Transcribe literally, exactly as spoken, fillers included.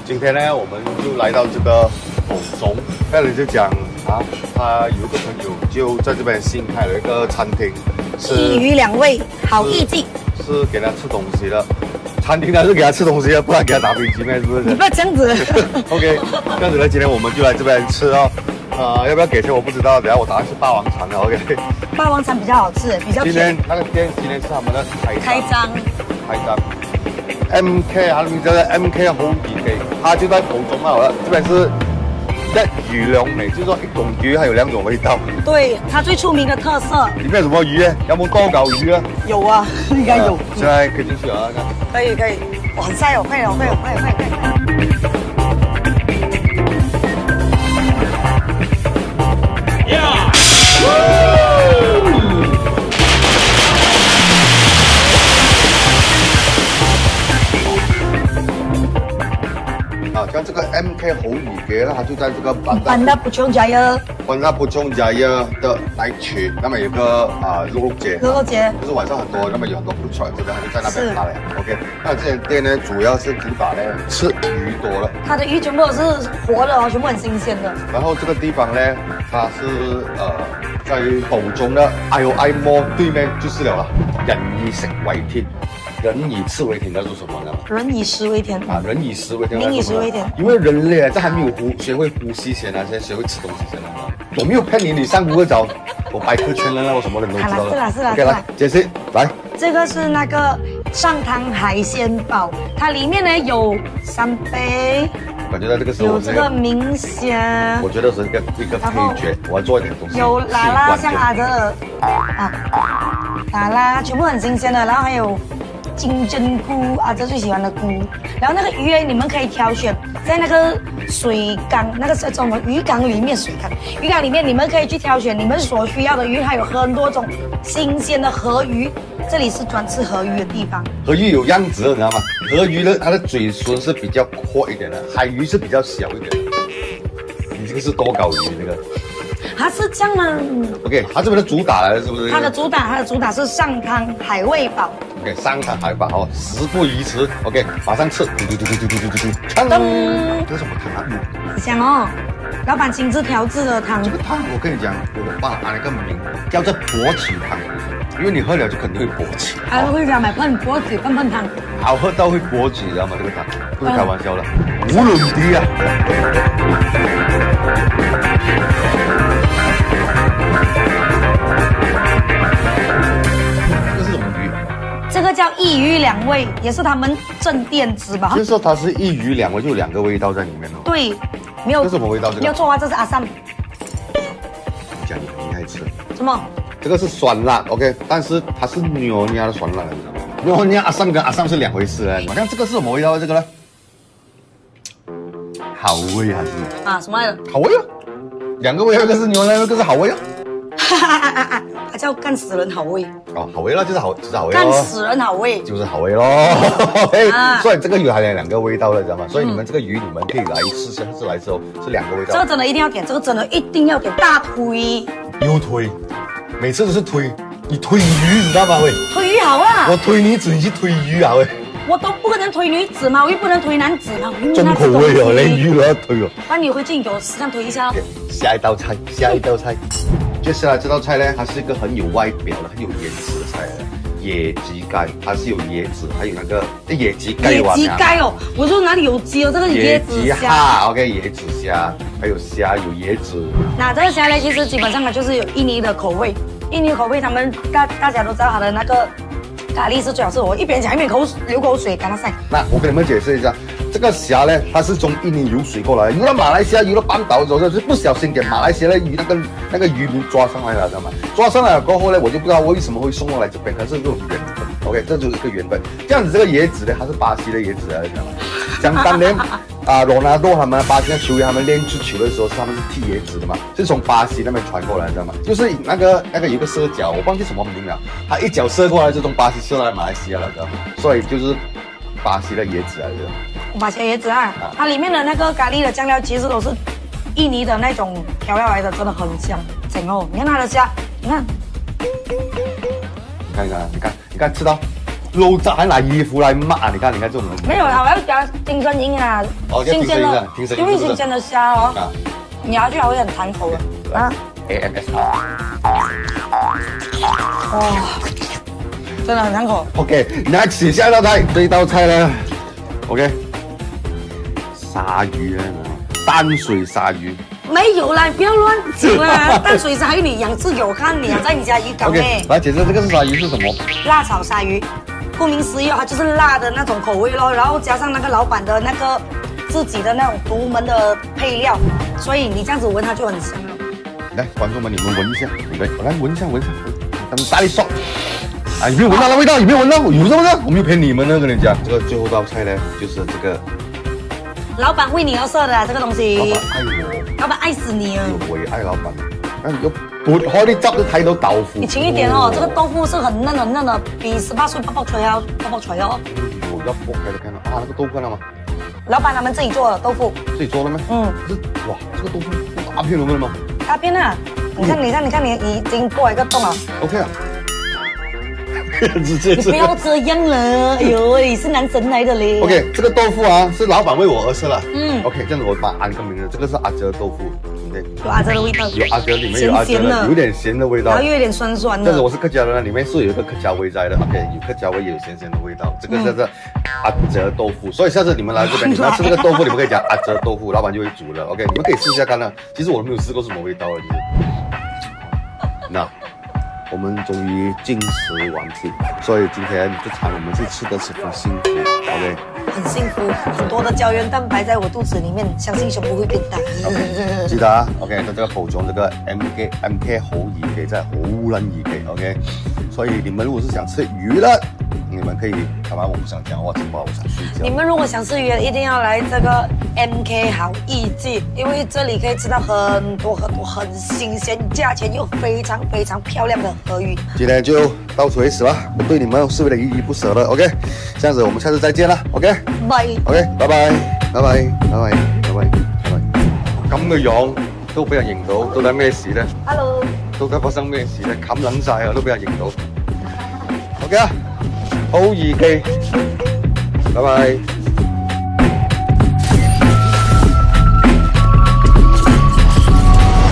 今天呢，我们就来到这个宝中，那里就讲啊，他有一个朋友就在这边新开了一个餐厅，是一鱼两味，好意境。 是给他吃东西的，餐厅还是给他吃东西的，不然给他打飞机咩？是不是？ 你不要这样子。 OK， 这样子呢，今天我们就来这边吃哦。啊、呃，要不要给钱我不知道，等下我答案是霸王餐的 ，OK。 霸王餐比较好吃，比较今天那个店今天是他们的开张，开张。M K 它的名字叫 M K 好易記，它就在寶中嘛，好了，這邊是一魚兩味，就是說一種魚還有兩種味道。 對，它最出名的特色。 裡面有什麼魚呢？有冇多嚿魚啊？ 有啊，應該有。 現在可以進去啊， 可以可以，哇，很曬哦，快了快了快了快了快了。 像这个 M K 好易記呢，它就在這個班達布瓊Jaya， 班達布瓊Jaya的那一區，那麼有個啊肉肉節， 肉肉節就是晚上很多，那麼有很多 food truck，這邊它就在那邊打了。OK， 那這間店呢，主要是主打呢吃魚多了， 它的魚全部都是活的哦，全部很新鮮的。 然後這個地方呢，它是呃在寶中的 I O I Mall 對面就是了啦，人以食為天。人以吃為天，叫做什麼呢？ 人以食為天啊，人以食為天， 民以食為天。 因為人類啊，在還沒有呼學會呼吸前啊，先學會吃東西先啦。我沒有騙你，你上谷歌找，我百科全書，我什麼人都知道了。 是啦是啦 OK， 來解釋，來。這個是那個上湯海鮮堡，它裡面呢有三杯。 感覺到這個是有這個明蝦， 我覺得是一個一個配角，我要做一點東西。 有拉拉像阿德啊，拉拉全部很新鮮的，然後還有金針菇，阿哲最喜歡的菇。然後那個魚你們可以挑選，在那個水缸，那個是什麼魚缸裡面水缸，魚缸裡面你們可以去挑選你們所需要的魚，它有很多種新鮮的河魚。這裡是專吃河魚的地方。 河魚有樣子，你知道嗎？河魚呢，它的嘴唇是比較闊一點的，海魚是比較小一點的。你這個是多搞魚那個？ 它是這樣嗎 ？OK， 它這邊的主打來了，是不是？ 它的主打，它的主打是上湯海味堡。 OK， 上湯海味堡哦，事不宜遲 ，OK， 馬上吃。嘟嘟嘟嘟嘟嘟嘟嘟嘟，鏘！這是什麼湯啊？ 香哦，老闆親自調製的湯。 這個湯我跟你講，我幫它安了個名，叫做勃起湯。因為你喝了就肯定會勃起， 還會讓買噴勃起噴噴湯， 好喝到會勃起，知道嗎？這個湯不是開玩笑的，無倫的啊！這是什麼魚？ 這個叫一魚兩味，也是他們鎮店之寶。 就是說它是一魚兩味，就有兩個味道在裡面哦。 對，沒有。 這是什麼味道？ 沒有錯啊，這是阿三。 我講你很愛吃。 什麼？這個是酸辣 ，OK， 但是它是牛娘的酸辣，你知道嗎？牛娘阿三跟阿三是兩回事哎。好像這個是什麼味道啊？這個呢？好味還是？ 啊，什麼來的？ 好味啊！兩個味，一個是牛娘，一個是好味啊。 哈哈哈哈！它叫幹死人好味。 哦，好味啦，就是好，就是好味。 幹死人好味， 就是好味咯。OK，啊、所以這個魚還有兩個味道了，知道嗎？所以你們這個魚，你們可以來試下次來吃哦，是兩個味道。 這個真的一定要點，這個真的一定要點，大推。 又推。每次都是推，你推魚，你知道嗎？喂， 推魚好啊！ 我推女子，你去推魚啊？喂， 我都不可能推女子嘛，我又不能推男子嘛。 重口味哦，連魚都要推哦。 那你回去你給我實際推一下。 下一道菜，下一道菜，接下來這道菜呢，它是一個很有外表的、很有顏值的菜來的。野雞蓋，它是有椰子，還有那個野雞蓋。 野雞蓋哦，我說哪裡有雞哦？這個椰子蝦。 OK， 椰子蝦，還有蝦，有椰子。 那這個蝦呢，其實基本上呢，就是有印尼的口味。印尼口味，他們大大家都知道，它的那個咖喱是最好吃。我一邊講一邊口流口水，趕它曬。 那我給你們解釋一下，這個蝦呢，它是從印尼游水過來。遊到馬來西亞，遊到半島的時候，就是不小心給馬來西亞的魚那個那個漁民抓上來了，知道嗎？抓上來了過後呢，我就不知道為什麼會送過來這邊，可是這種緣分。OK， 這就是一個緣分。這樣子，這個椰子呢，它是巴西的椰子來的，知道嗎？像當年啊，羅納多他們巴西的球員，他們練足球的時候，是他們是踢椰子的嘛，是從巴西那邊傳過來，知道嗎？就是那個那個有個射腳，我忘記什麼名了，他一腳射過來，就從巴西射來馬來西亞了，知道嗎？所以就是巴西的椰子來的。 巴西椰子啊，它裡面的那個咖喱的醬料其實都是印尼的那種調料來的，真的很香，整哦。你看它的蝦，你看， 你看一看，你看，你看，吃到。 肉渣还拿衣服来抹啊！你看，你看这种人。 没有啦，我要加金针银啊， 哦新鲜的， 挺神因为新鲜的虾哦， 啊咬下去还会很弹口的啊。 A M S R。 哇，真的很弹口。 OK，next 下一道菜，这一道菜呢 ，OK， 鲨鱼啊，淡水鲨鱼。 没有啦，不要乱讲啦！淡水鲨鱼你养殖给我看，你养在你家鱼缸 OK， 内。 来解释这个是鲨鱼是什么？ 辣炒鲨鱼，顾名思义，它就是辣的那种口味咯，然后加上那个老板的那个自己的那种独门的配料，所以你这样子闻它就很香了。 来，观众们，你们闻一下，来，我来闻一下，闻一下，咱们大力说，啊，有没有闻到那味道？有没有闻到？有什么的？我没有骗你们呢，跟你讲。这个最后一道菜呢，就是这个。 老板为你而设的、啊、这个东西。 老板爱我， 老板爱死你啊！ 我也愛老闆。那你就撥開啲汁都睇到豆腐。 你輕一點哦，這個豆腐是很嫩很嫩的，比十八歲泡泡錘要泡泡錘哦。 我要剝開就看到啊，那個豆腐看到嗎？ 老闆他們自己做的豆腐。 自己做的咩？嗯。可是哇，這個豆腐大片有沒有嗎？ 大片啊！你看，你看，你看，你已經破一個洞了。 OK 啊。直接你不要這樣了，哎呦，你是男神來的嘞。 OK， 這個豆腐啊，是老闆為我而設了。 嗯。 OK，這樣子我把它安個名字，這個是阿哲豆腐。對。 有阿哲的味道。 有阿哲，裡面有阿哲的，有點鹹的味道。 然後又有點酸酸的。 但是我是客家人，裡面是有一個客家味在的。OK， 有客家味，也有鹹鹹的味道。這個叫做阿哲豆腐。所以下次你們來這邊，你們要吃這個豆腐，你們可以講阿哲豆腐，老闆就會煮了。OK， 你們可以試一下看呢。其實我都沒有試過什麼味道的，其實。那。我們終於進食完畢，所以今天這餐我們是吃得十分辛苦 ，OK？ 很幸福，很多的膠原蛋白在我肚子裡面，相信胸部會變大。 Okay, 記得啊 ，OK？這個口中這個 M K M K 好易記，真係好撚易記 ，OK？所以你們如果是想吃魚的，你們可以，幹嘛？我不想講話，真話，我想睡覺。 你們如果想吃魚，一定要來這個 M K 好易記，因為這裡可以吃到很多很多很新鮮，價錢又非常非常漂亮的河魚。 今天就到此為止了，我對你們是為了依依不捨的 ，OK？這樣子我們下次再見啦 ，OK？ 拜 OK， 拜拜，拜拜，拜拜，拜拜，拜拜。咁嘅樣都俾人認到，到底咩事咧 ？Hello， 到底發生咩事咧？冚撚晒啊，都俾人認到。OK 啊，好易記，拜拜。